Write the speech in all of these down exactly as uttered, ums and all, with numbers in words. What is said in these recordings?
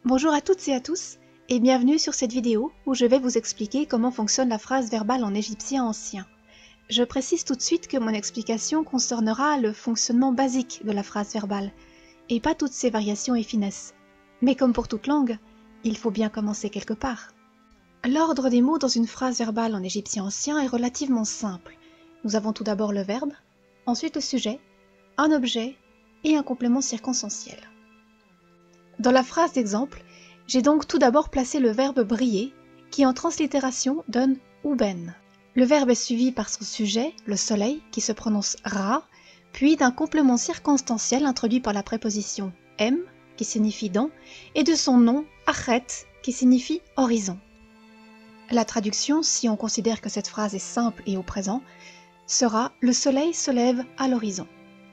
Bonjour à toutes et à tous et bienvenue sur cette vidéo où je vais vous expliquer comment fonctionne la phrase verbale en égyptien ancien. Je précise tout de suite que mon explication concernera le fonctionnement basique de la phrase verbale et pas toutes ses variations et finesses. Mais comme pour toute langue, il faut bien commencer quelque part. L'ordre des mots dans une phrase verbale en égyptien ancien est relativement simple. Nous avons tout d'abord le verbe, ensuite le sujet, un objet et un complément circonstanciel. Dans la phrase d'exemple, j'ai donc tout d'abord placé le verbe briller, qui en translittération donne uben. Le verbe est suivi par son sujet, le soleil, qui se prononce ra, puis d'un complément circonstanciel introduit par la préposition em, qui signifie dans, et de son nom achet, qui signifie horizon. La traduction, si on considère que cette phrase est simple et au présent, sera « le soleil se lève à l'horizon ».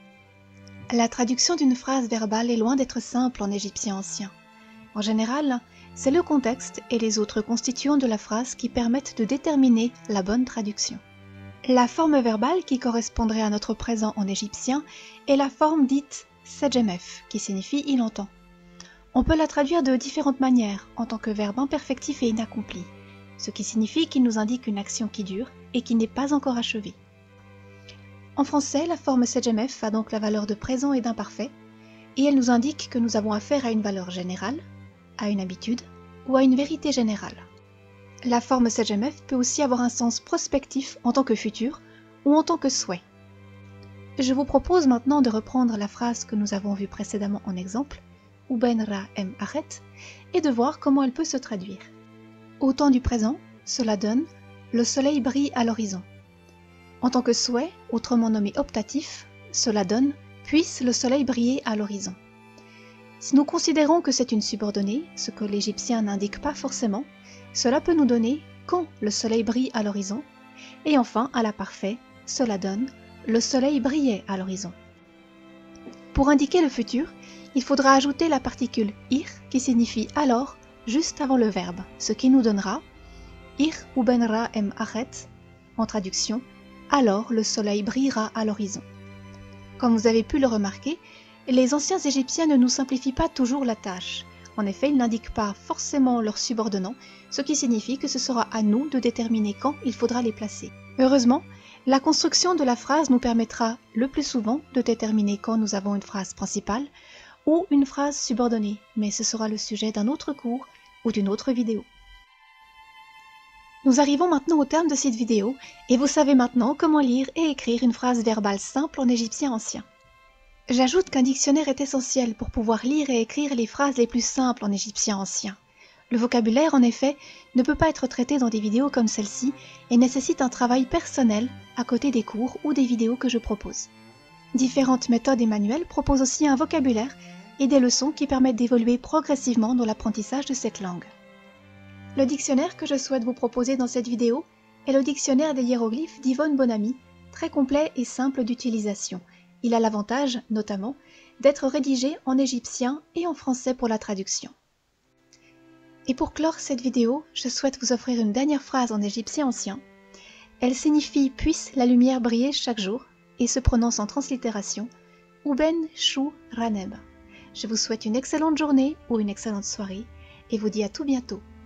La traduction d'une phrase verbale est loin d'être simple en égyptien ancien. En général, c'est le contexte et les autres constituants de la phrase qui permettent de déterminer la bonne traduction. La forme verbale qui correspondrait à notre présent en égyptien est la forme dite sejemef, qui signifie « il entend ». On peut la traduire de différentes manières en tant que verbe imperfectif et inaccompli, ce qui signifie qu'il nous indique une action qui dure et qui n'est pas encore achevée. En français, la forme sejemef a donc la valeur de présent et d'imparfait, et elle nous indique que nous avons affaire à une valeur générale, à une habitude ou à une vérité générale. La forme sejemef peut aussi avoir un sens prospectif en tant que futur ou en tant que souhait. Je vous propose maintenant de reprendre la phrase que nous avons vue précédemment en exemple, uben ra em achet, et de voir comment elle peut se traduire. Au temps du présent, cela donne « le soleil brille à l'horizon ». En tant que souhait, autrement nommé optatif, cela donne « puisse le soleil briller à l'horizon ». Si nous considérons que c'est une subordonnée, ce que l'égyptien n'indique pas forcément, cela peut nous donner « quand le soleil brille à l'horizon » et enfin, à l'imparfait, cela donne « le soleil brillait à l'horizon ». Pour indiquer le futur, il faudra ajouter la particule « ir » qui signifie « alors » juste avant le verbe, ce qui nous donnera « ir uben ra em achet » en traduction « alors le soleil brillera à l'horizon ». Comme vous avez pu le remarquer, les anciens Égyptiens ne nous simplifient pas toujours la tâche. En effet, ils n'indiquent pas forcément leurs subordonnants, ce qui signifie que ce sera à nous de déterminer quand il faudra les placer. Heureusement, la construction de la phrase nous permettra le plus souvent de déterminer quand nous avons une phrase principale ou une phrase subordonnée, mais ce sera le sujet d'un autre cours ou d'une autre vidéo. Nous arrivons maintenant au terme de cette vidéo et vous savez maintenant comment lire et écrire une phrase verbale simple en égyptien ancien. J'ajoute qu'un dictionnaire est essentiel pour pouvoir lire et écrire les phrases les plus simples en égyptien ancien. Le vocabulaire, en effet, ne peut pas être traité dans des vidéos comme celle-ci et nécessite un travail personnel à côté des cours ou des vidéos que je propose. Différentes méthodes et manuels proposent aussi un vocabulaire et des leçons qui permettent d'évoluer progressivement dans l'apprentissage de cette langue. Le dictionnaire que je souhaite vous proposer dans cette vidéo est le dictionnaire des hiéroglyphes d'Yvonne Bonamy, très complet et simple d'utilisation. Il a l'avantage, notamment, d'être rédigé en égyptien et en français pour la traduction. Et pour clore cette vidéo, je souhaite vous offrir une dernière phrase en égyptien ancien. Elle signifie « puisse la lumière briller chaque jour » et se prononce en translittération « uben shu raneb ». Je vous souhaite une excellente journée ou une excellente soirée et vous dis à tout bientôt.